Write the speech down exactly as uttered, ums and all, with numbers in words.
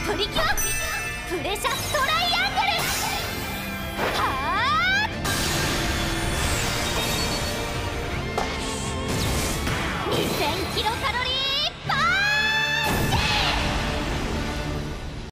プリキュアプレシャストライアングル。はあにせんキロカロリー